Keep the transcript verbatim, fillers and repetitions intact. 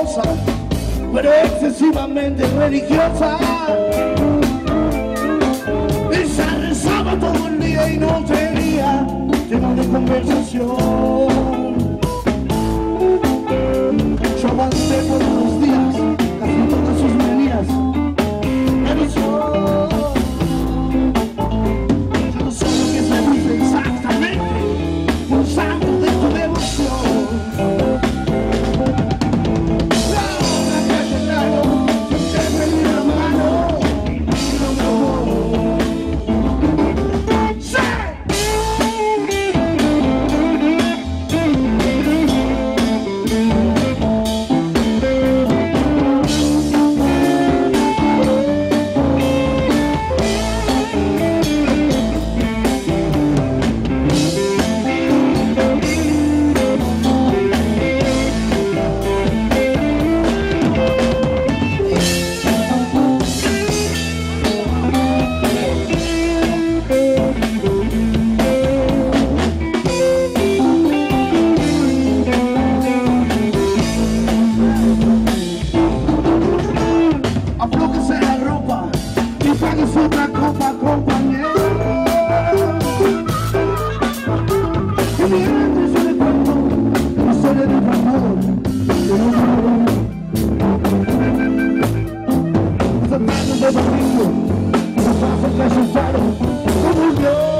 hermosa, pero excesivamente religiosa. Ella rezaba todo el día y no tenía tema de conversación. Yo aguanté por unos días casi todas sus medidas, pero yo, yo no sé lo que se dice exactamente, un santo de tu devoción. Como yo